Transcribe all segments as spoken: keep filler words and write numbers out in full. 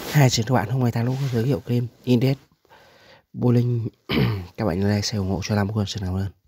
Hai xin các bạn, hôm nay ta lúc giới thiệu game Index Bowling. Các bạn like share ủng hộ cho Lam Quân, xin cảm ơn.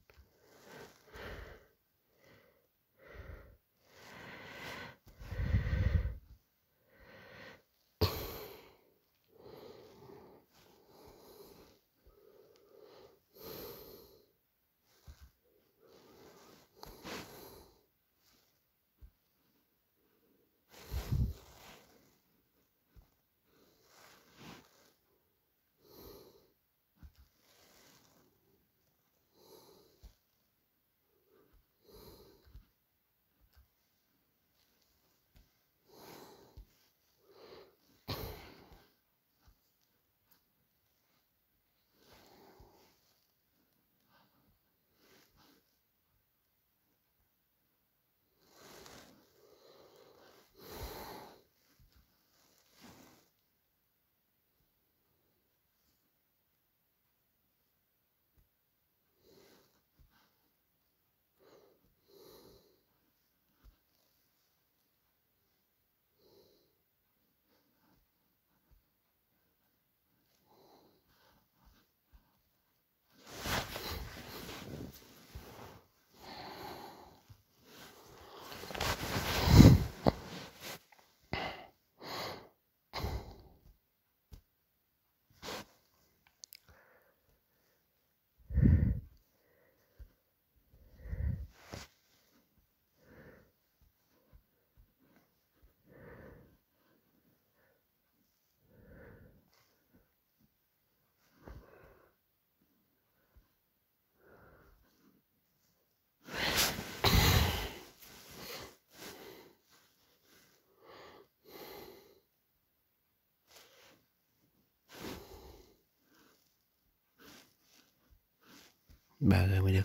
Bà rồi mới được.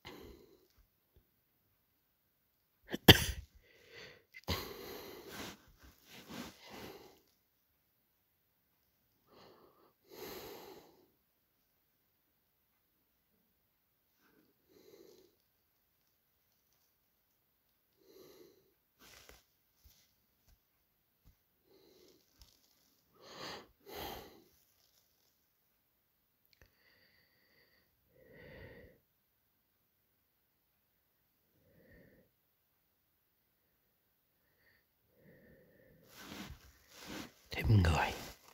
Thêm người.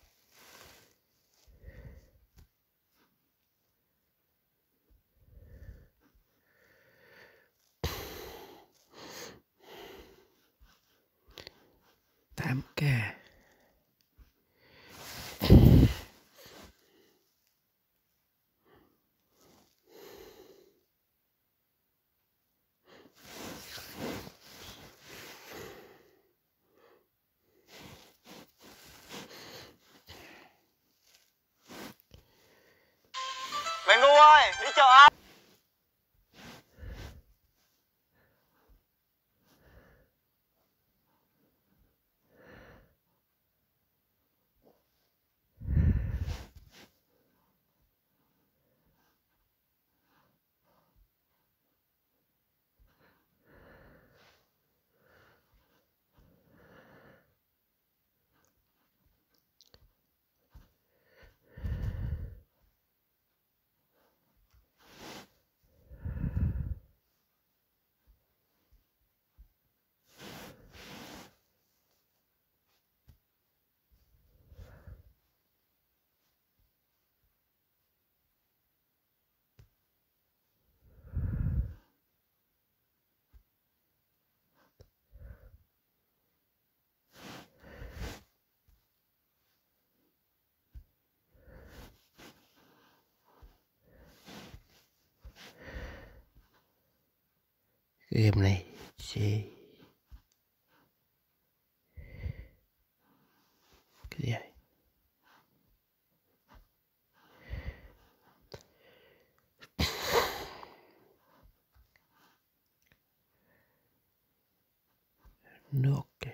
tám k. Mày ngu ơi, đi chợ ai? Game này chơi cái gì vậy? Nước ok.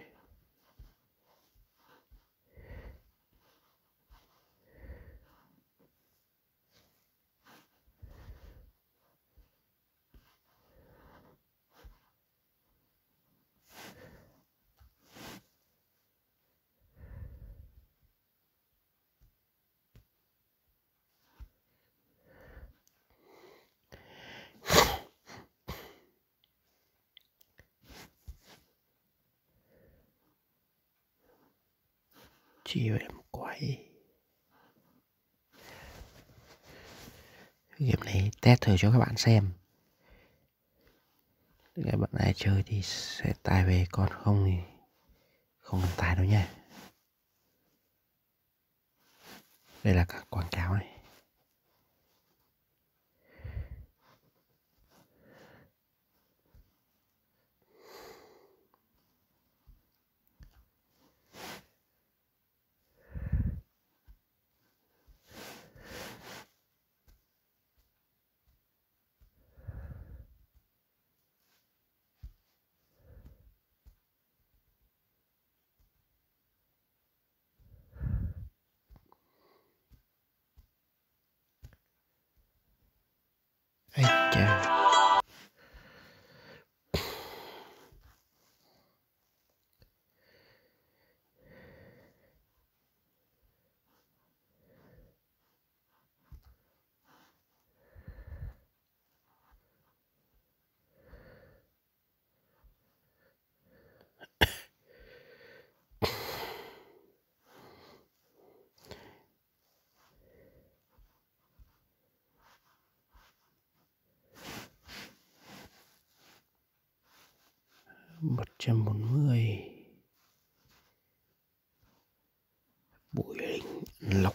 chiều em quay. Game này test thử cho các bạn xem. Các bạn ai chơi thì sẽ tải về, còn không thì không cần tải đâu nha. Đây là các quảng cáo này. Ây chà. một trăm bốn mươi. Bụi linh lộc.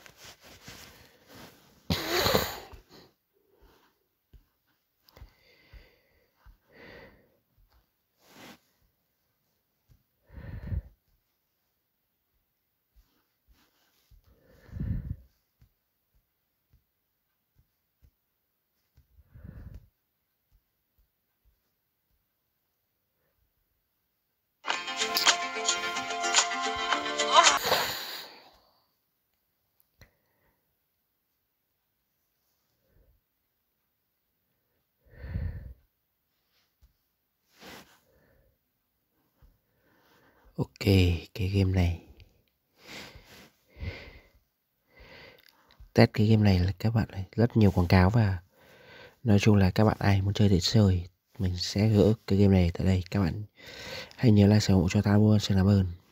Ok, cái game này test cái game này là các bạn này rất nhiều quảng cáo, và nói chung là các bạn ai muốn chơi thì chơi, mình sẽ gỡ cái game này tại đây. Các bạn hãy nhớ like, ủng hộ cho tao luôn, xin cảm ơn.